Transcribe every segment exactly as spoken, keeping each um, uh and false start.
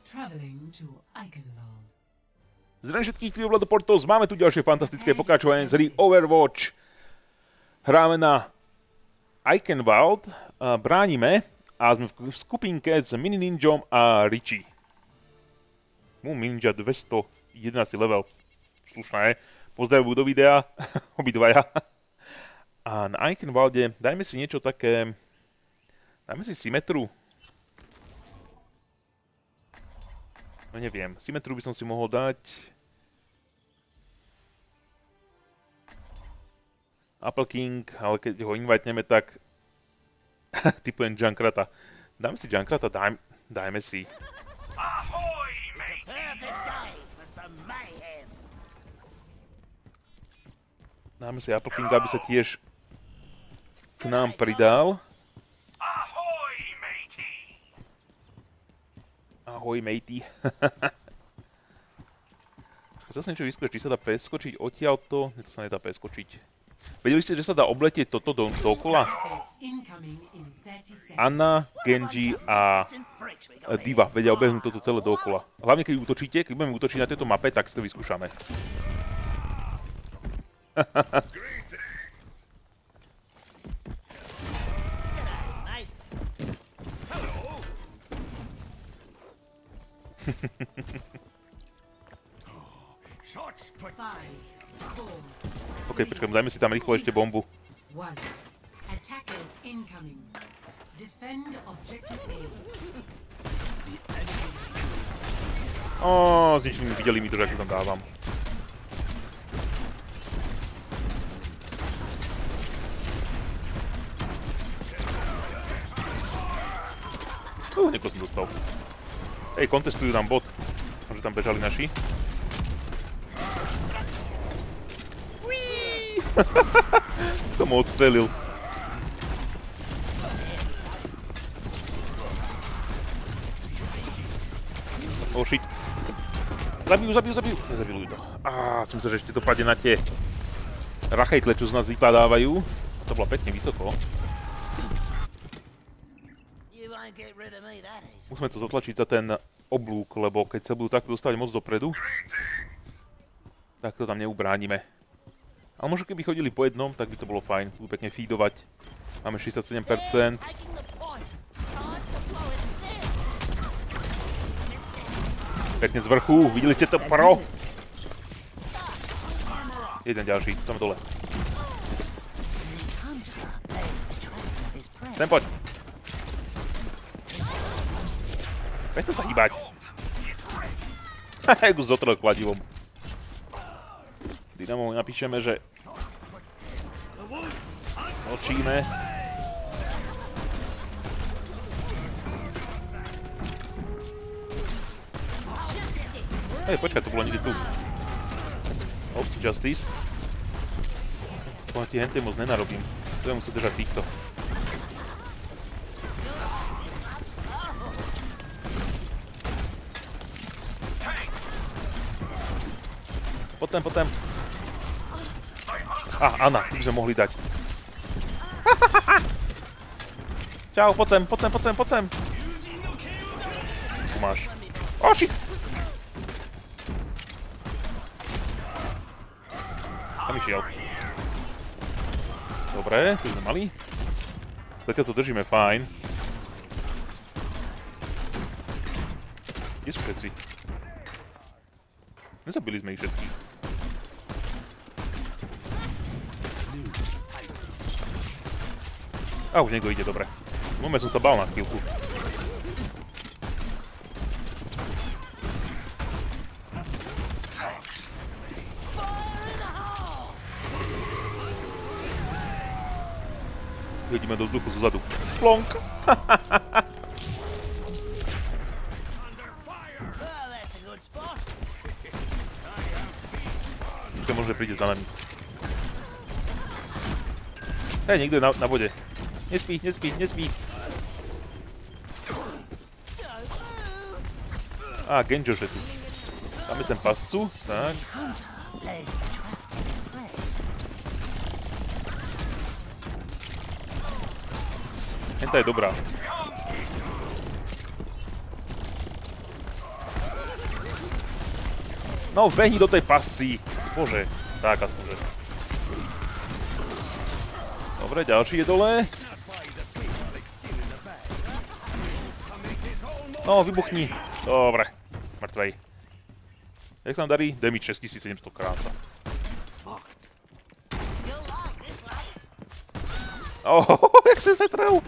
Zdravím všetkých, ktorí ovládajú Portos, máme tu ďalšie fantastické pokračovanie z hry Overwatch. Hráme na Eichenwald, bránime a sme v skupinke s Mini Ninjom a Richie. Mu Ninja dvestojedenásty level, slušná je. Pozdravujú do videa, obidvaja. A na Eichenwalde dajme si niečo také, dajme si symetru. No neviem, symetru by som si mohol dať. Apple King, ale keď ho invitneme, tak typujem Junkrata. Dáme si Junkrata, daj, dajme si. Dáme si Apple King, aby sa tiež k nám pridal. Ahoj, matey. Zase niečo vyskúšať, či sa dá preskočiť odtiaľto. Nie, to sa nedá preskočiť. Vedeli ste, že sa dá obletieť toto do, dookola? Anna, Genji a Diva vedia obehnúť toto celé dookola. Hlavne keď útočíte, keď budeme útočiť na tejto mape, tak si to vyskúšame. OK, počkaj, dajme si tam rýchlo ešte bombu. Ó, zničili mi, videli mi to, že tam dávam. Uh, niekoho som dostal. Hej, kontestujú nám bot. Možno tam bežali naši. Som ho odstrelil. Oh shit. Zabijú, zabijú, zabijú. Nezabijú to. Á, som myslel, že ešte to padne na tie rachejtle, čo z nás vypadávajú. To bolo pekne vysoko. Musíme to zatlačiť za ten oblúk, lebo keď sa budú takto dostávať moc dopredu, tak to tam neubránime. Ale možno keby chodili po jednom, tak by to bolo fajn. Budú pekne feedovať. Máme šesťdesiatsedem percent. Pekne z vrchu. Videli ste to pro? Jeden ďalší. Tam dole. Sem poď. Prestaň sa hýbať. Jak už zotrel kladivom. Dynamo napíšeme, že mlčíme. Hej, počkaj, to bolo niekde tu. Ops, Justice. Poďme ti hentej moc nenarobím. Budem musieť držať týchto. Poď sem, poď sem. Á, Anna, tu by sme mohli dať. Čau, poď sem, poď sem, poď sem, poď sem. Tu máš. Ó, shit! Tam išiel. Dobre, tu sme mali. Zatiaľ to držíme fajn. Kde sú všetci? Nezabili sme ich všetkých. A už niekto ide, dobre. Moment, som sa bál na chvíľku. Vidíme do vzduchu zozadu. Plonk! Už možno príde za nami. Hej, niekto je na, na vode. Nespí, nespí, nespí. Á, Genjo, že tu. Dáme sem pascu, tak. Henta je dobrá. No, vbehni do tej pasci. Bože, tak aspoň, že. Dobre, ďalší je dole. No, vybuchni. Dobre, mŕtvej. Jak sa nám darí? Damage šesťtisícsedemsto, krása. Oh, jak sa zetrel.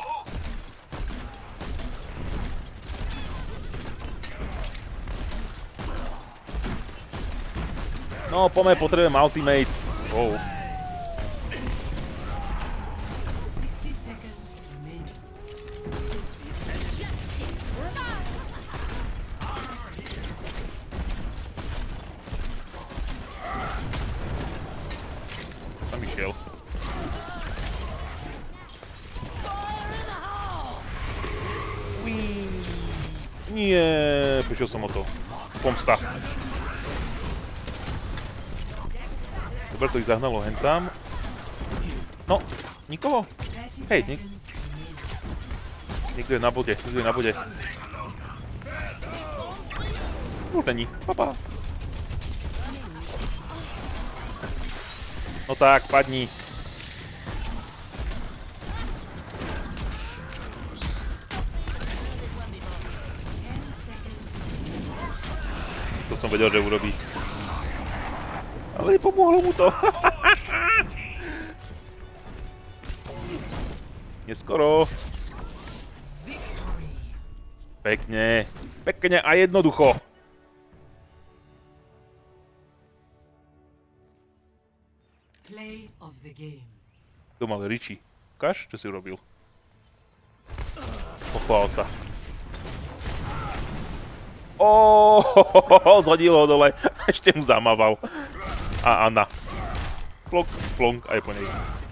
No, poďme, potrebujem ultimate. Oh. Tam išiel. Nie, prišiel som o to. Pomsta. Dobre, to ich zahnalo hentam. No, nikoho? Hej, nik... Niekto je na bode, niekto je na bode. Už není, papa. No tak, padni. To som vedel, že urobí. Ale nepomohlo mu to. Neskoro. Pekne. Pekne a jednoducho. To mal Richie. Ukáž, čo si urobil. Pochvál sa. Oooo, zhodil ho dole. Ešte mu zamával. A Anna. Plonk, plonk, aj po nej.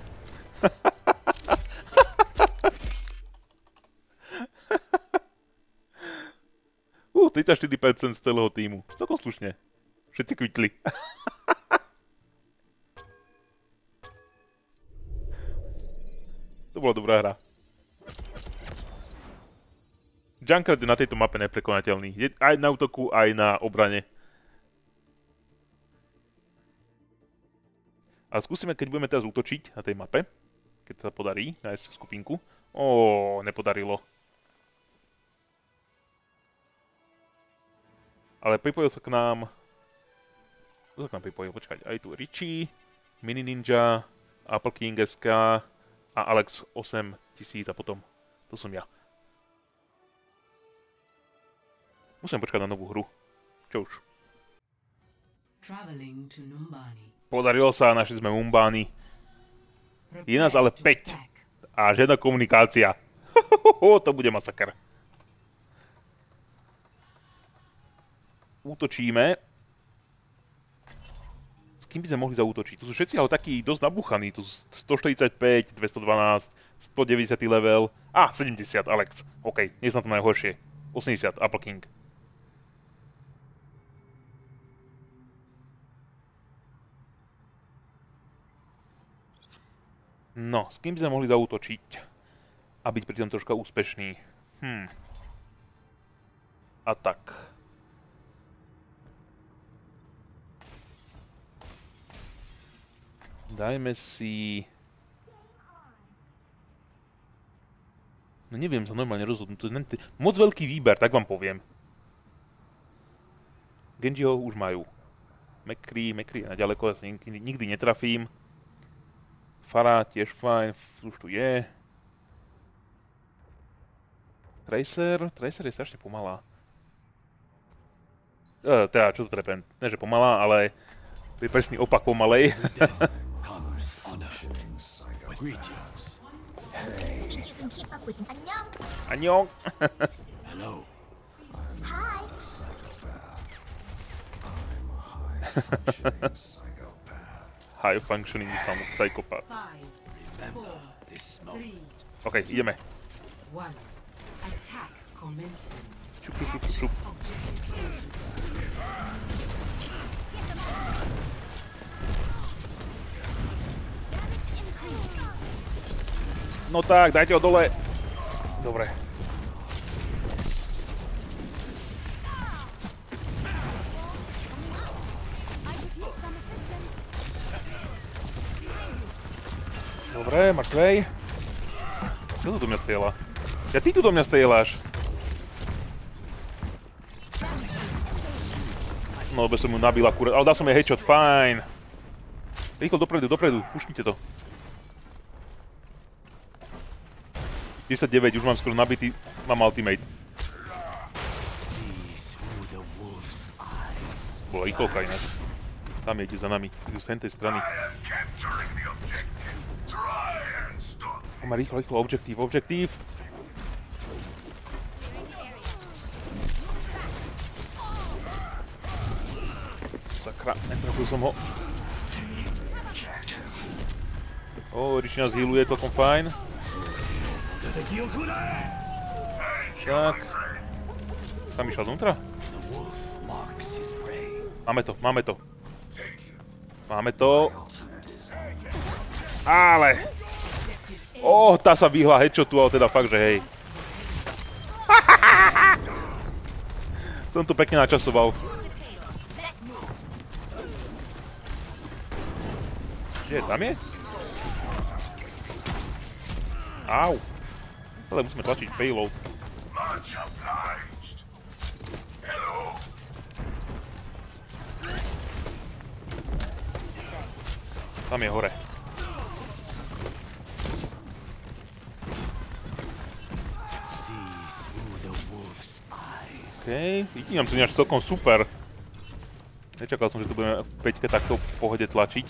Uh, tridsaťštyri percent z celého týmu. Celkom slušne. Všetci kvitli. To bola dobrá hra. Junkrat je na tejto mape neprekonateľný. Je aj na útoku, aj na obrane. A skúsime, keď budeme teraz útočiť na tej mape. Keď sa podarí nájsť skupinku. Ó, nepodarilo. Ale pripojil sa k nám... Kto sa k nám pripojil? Počkať, aj tu Richie, Mini Ninja, Apple King es ká a Alex osemtisíc a potom... To som ja. Musím počkať na novú hru. Čo už? Podarilo sa, našli sme Umbány. Je nás ale päť. A žiadna komunikácia. To bude masaker. Útočíme. S kým by sme mohli zaútočiť? Tu sú všetci ale takí dosť nabúchaní. Tu sú stoštyridsaťpäť, dvestodvanásť, stodeväťdesiat level. Á, sedemdesiat, Alex. OK, nie som na to najhoršie. osemdesiat, Apple King. No, s kým by sme mohli zaútočiť? A byť pri tom troška úspešný. Hm. A tak. Dajme si... No neviem sa normálne rozhodnúť. Moc veľký výber, tak vám poviem. Genjiho už majú. McCree, McCree je naďaleko, ja sa nikdy, nikdy netrafím. Pharah tiež fajn, už tu je. Tracer, Tracer je strašne pomalá. E, teda, čo to trepem? Ne, že pomalá, ale je presný opak pomalej. Annyeong. Hello. Hi. High functioning psychopath. OK, ideme. Šup, šup, šup, šup. No tak, dajte ho dole. Dobre. Dobre, mŕtvej. Čo to do mňa strieľa? Ja ty tu do mňa strieľaš. No, lebo som mu nabil akurát, ale dal som jej headshot, fajn. Rýchlo dopredu, dopredu, pušnite to. deväťdesiatdeväť, už mám skoro nabitý, mám ultimate. Bola rýchlovka ináč. Tam je, ide za nami, idú z tej strany. Má rýchlo, rýchlo, objektív, objektív. Sakra, netrafil som ho. Ó, Rishi nás healuje celkom fajn. Tak. Tam išiel dovnútra? Máme to, máme to. Máme to. Ale. Ó, tá sa vyhla headshotu, ale teda fakt, že hej. Som to pekne načasoval. Kde, tam je? Au. Ale musíme tlačiť payload. Tam je hore. Okej, vidím tu ináč celkom super. Nečakal som, že tu budeme v päťke takto v pohode tlačiť.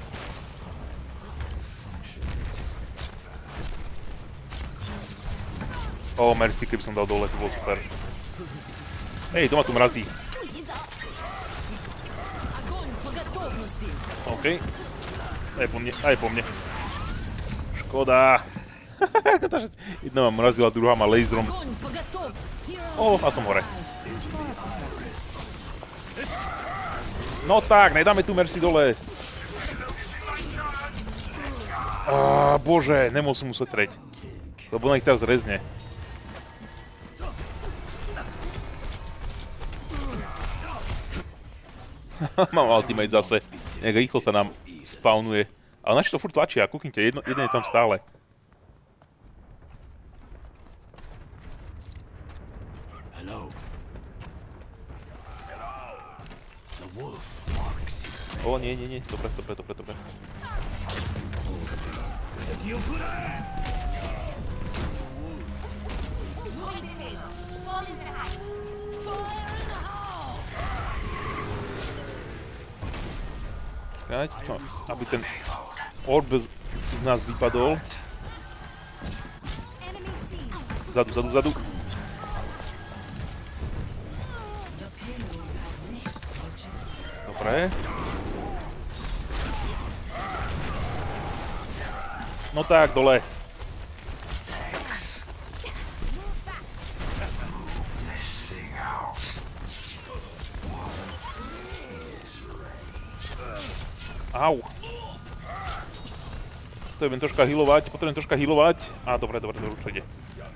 Ó, merci, keby som dal dole, to bolo super. Hej, to ma tu mrazí. OK. Aj po mne, aj po mne. Škoda. Jedna ma mrazila, druhá ma laserom. Ó, a som hore. No tak, nedáme tu merci dole. Á, bože, nemohol som mu setreť. Lebo ona ich teraz rezne. Mám ultimate zase. Nejak rýchlo sa nám spawnuje. Ale naši to furt tlačia, kúknite, jedno, jeden je tam stále. O, nie, nie, nie, dobre, dobre, dobre, dobre. Chcem, aby ten orb z nás vypadol. Zadu, zadu, zadu. Dobre. No tak, dole. Au. Potrebujem troška healovať, potrebujem troška healovať. Á, dobre, dobre, dobre, už to ide.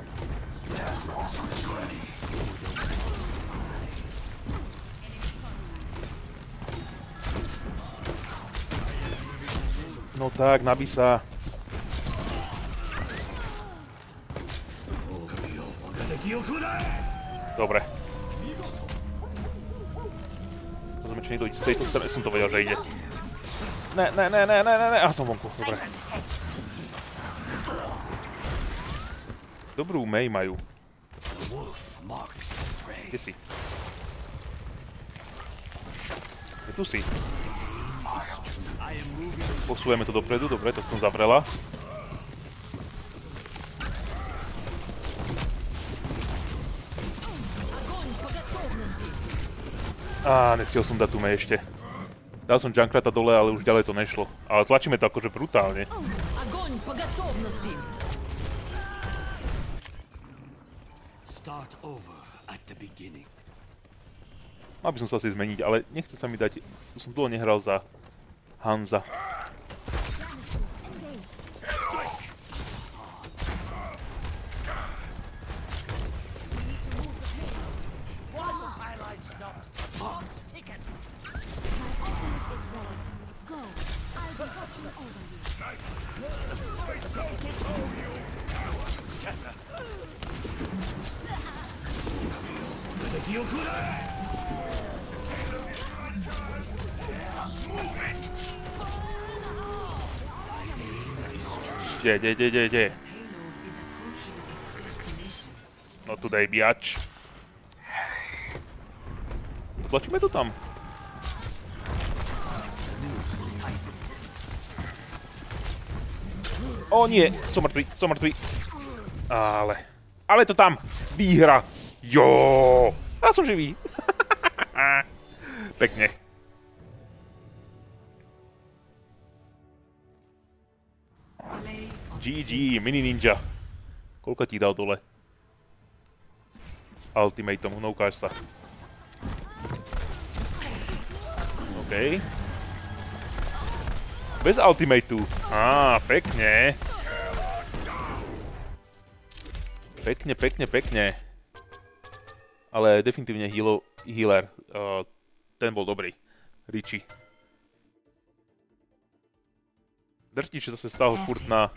No tak, nabí sa. Dobre. Pozrieme, či niekto ide z tejto strany, som to vedel, že ide. Ne, ne, ne, ne, ne, ne, ne, a som vonku, dobre. Dobrú Mei majú. Kde si? Je tu si. Posúvame to dopredu, dobre, to som zavrela. Á, nestihol som dať tu Mei ešte. Dal som Junkrata dole, ale už ďalej to nešlo. Ale tlačíme to akože brutálne. Mal by som sa asi zmeniť, ale nechce sa mi dať... Som dlho nehral za Hanza. Kde, kde, kde, kde, kde? No tu dej biač. Tlačíme to tam. O nie, som mŕtvý, som mŕtvý. Ale, ale to tam, výhra. Jo, ja som živý. Pekne. gé gé, mini ninja. Koľko ti dal dole? S ultimatom, no ukáž sa. OK. Bez ultimatu. Á, pekne. Pekne, pekne, pekne. Ale definitívne healo, healer. Uh, ten bol dobrý. Richie. Drtič zase stál furt na...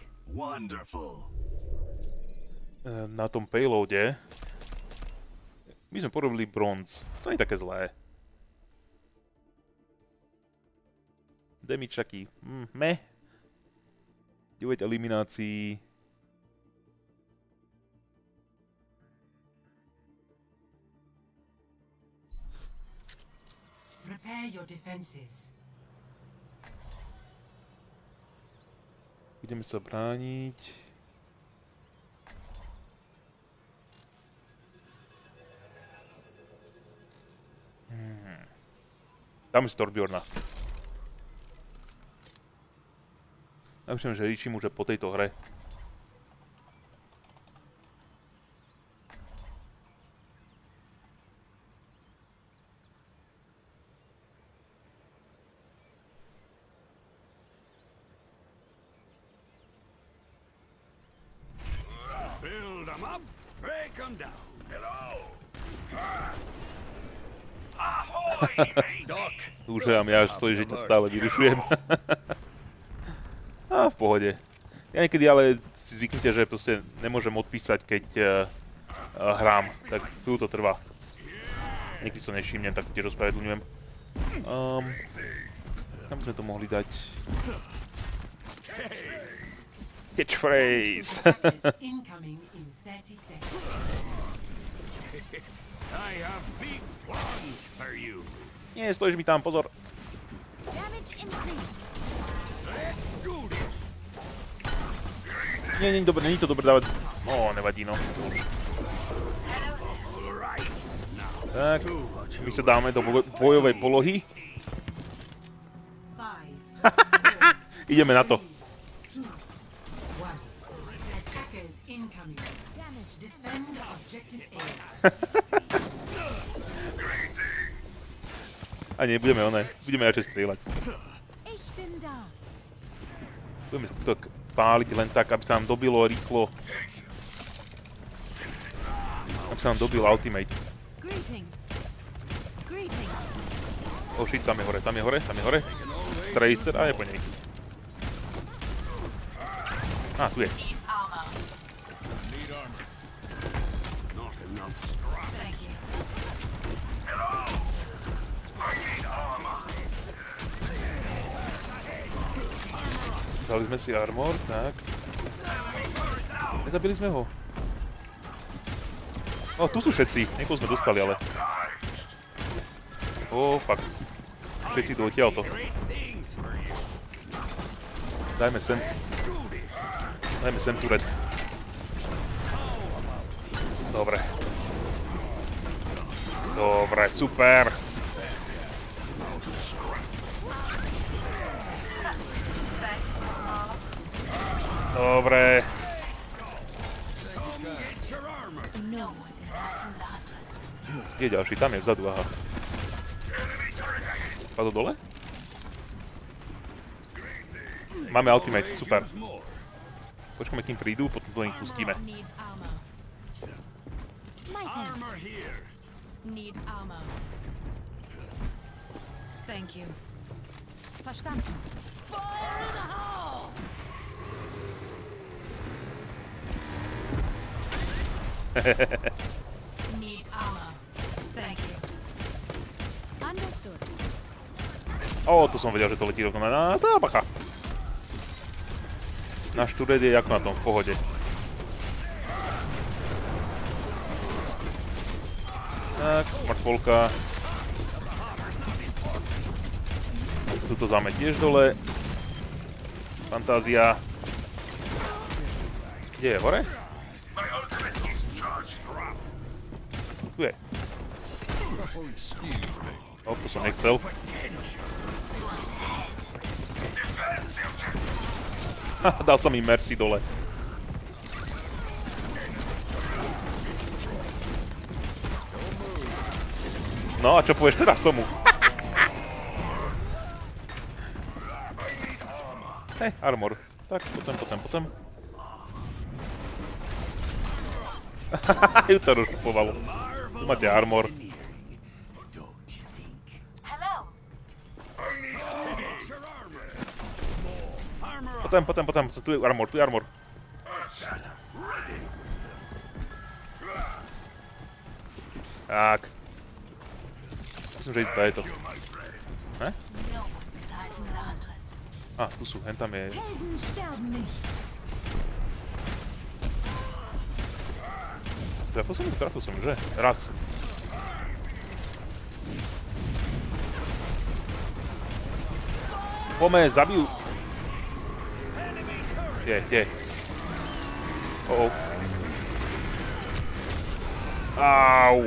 na tom payloade. My sme porobili bronz. To nie je také zlé. Damage taký, mm, meh. deväť eliminácií. Prepare your defenses. Ideme sa brániť. Hmm. Dáme si Torbjorna. Ja myslím, že Richie môže po tejto hre. Build them up, break them down. Hello. Doc. Dúšam, ja svoje život stále vyrušujem. A v pohode. Ja niekedy ale si zvyknite, že proste nemôžem odpísať, keď uh, uh, hrám. Tak chvíľu to trvá. Niekedy to nevšimnem, tak sa tiež ospravedlňujem. Um, kam sme to mohli dať? Catchphrase! Nie, stojíš mi tam, pozor. Nie, nie, dobre, není to dobre dávať. Ó, nevadí, no. Tak, my sa dáme do bojovej polohy. Ideme na to. A nie, budeme oné, budeme radšej strieľať. Budeme to páliť len tak, aby sa nám dobilo rýchlo. Aby sa nám dobil ultimate. Oh shit, tam je hore, tam je hore, tam je hore. Tracer, a je po nej. Á, tu je. Dali sme si armor, tak. Nezabili sme ho. O, tu sú všetci. Niekoho sme dostali, ale. O, fuck. Všetci idú odtiaľto. Dajme sem. Dajme sem turret. Dobre. Dobre, super. Dobre. Kde je ďalší? Tam je vzadu, aha. Padol dole? Máme ultimate, super. Počkáme, kým prídu, potom to nich pustíme. Thank you. Verstanden. Fire in the hole! Need armor. Ó, to som vedel, že to letí rovno na nás. Á, bacha. Náš turet je ako na tom, v pohode. Tak, mŕtvolka. Tuto záme tiež dole. Fantázia. Kde je, hore? Tu je. O, to som nechcel. Dal som im Mercy dole. No a čo povieš teraz tomu? Hej, armor. Tak, poďme, poďme, poďme. Ju to rozšupovalo. Tu máte armor. Poďme, poďme, poďme, tu je armor, tu je armor. Tak. Myslím, že iba je to. Ne? Á, tu sú, hen tam je. Trafil som ju, trafil som ju, že? Raz. Pome, zabijú. Kde, kde? Oh. Au.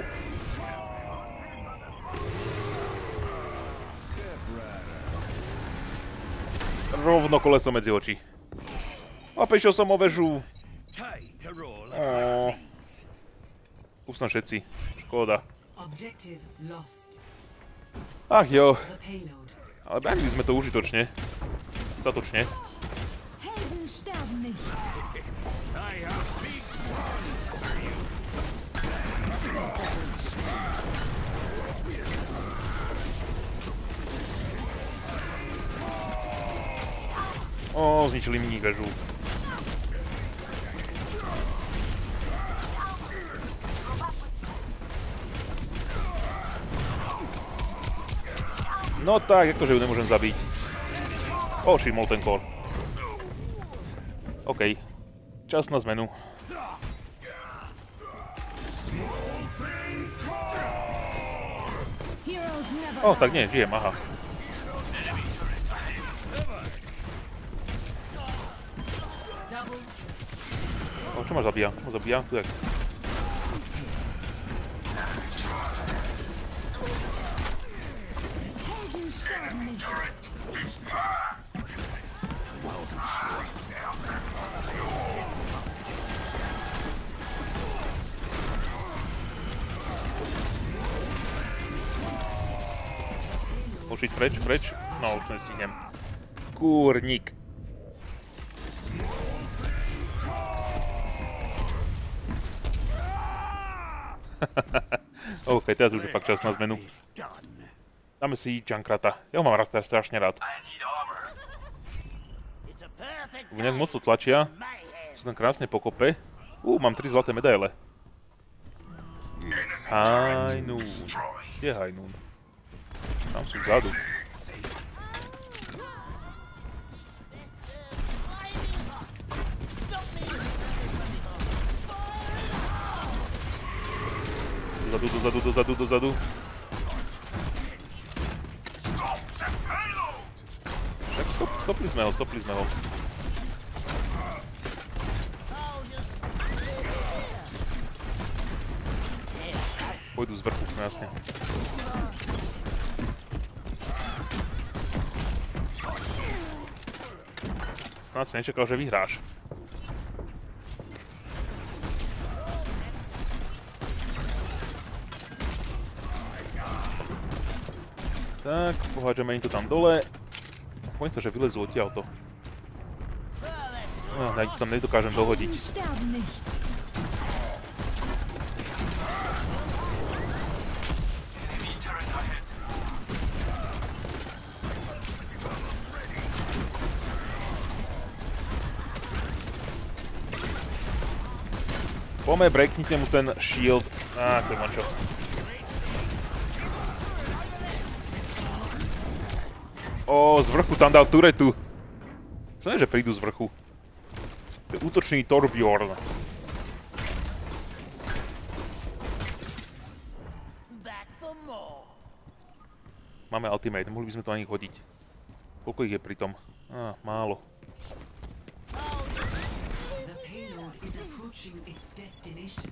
Rovno koleso medzi oči. A pešiel som o väžu. Ó. Usnú všetci. Škoda. Ach jo. Ale bránili sme to užitočne. Statočne. Ó, zničili mi väžu. No tak, jak to, že ju nemôžem zabiť. Ó, shit, Molten Core. OK. Čas na zmenu. Ó, tak nie, žijem, aha. O, čo ma zabíja? Ma zabíja? Tu jak? Ušiť preč, preč? No, už nestihnem. Kúrnik. OK, teraz už je fakt čas na zmenu. Dáme si Junkrata. Ja ho mám raz strašne rád. Nejak moc to tlačia. Sú tam krásne pokope. Ú, mám tri zlaté medaile. High Noon. Kde je High Noon? Tam sú vzadu. Dozadu, dozadu, dozadu, dozadu. Však stop, stopli sme ho, stopli sme ho. Pôjdu z vrchu, no jasne. Snad si nečakal, že vyhráš. Tak, pohádžeme im to tam dole. Bojím sa, že vylezú odtiaľto. No, ja ich tam nedokážem dohodiť. Poďme, breaknite mu ten shield. Á, to má čo. Ó, z vrchu tam dal turetu. Čo že prídu z vrchu? To je útočný Torbjorn. Máme ultimate, mohli by sme to na nich hodiť. Koľko ich je pri tom? Á, málo. The payload is approaching its destination.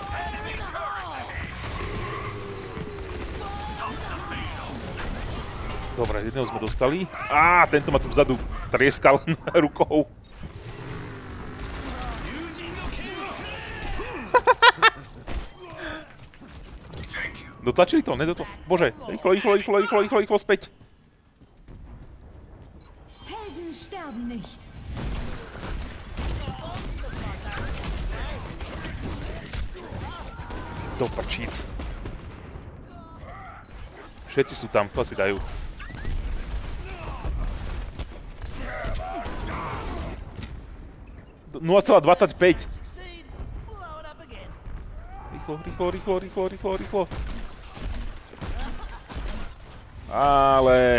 Dobre, jedného sme dostali. Á, tento ma tu vzadu trieskal rukou. Dotlačili to, nedoto... Bože, rýchlo, rýchlo, rýchlo, rýchlo, rýchlo, rýchlo, späť. Helden sterben nicht. Do prčíc. Všetci sú tam, to asi dajú. nula celá dvadsaťpäť. Rýchlo, rýchlo, rýchlo, rýchlo, rýchlo, rýchlo. Ale...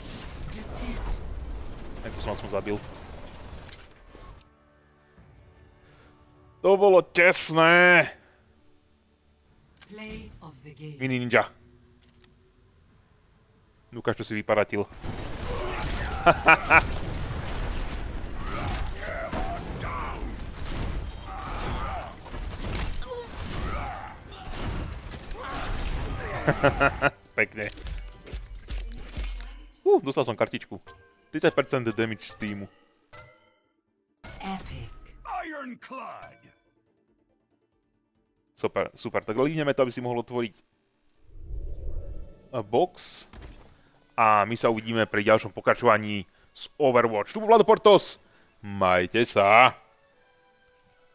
Jak to som som zabil. To bolo tesné. Play of the game. Mini ninja. Ukáž, čo si vyparatil. Pekne. Uh, dostal som kartičku. tridsať percent damage z týmu. Epic. Ironclad. Super, super. Tak líhneme to, aby si mohol otvoriť box. A my sa uvidíme pri ďalšom pokračovaní z Overwatch. Tu bol Vlado Portos. Majte sa.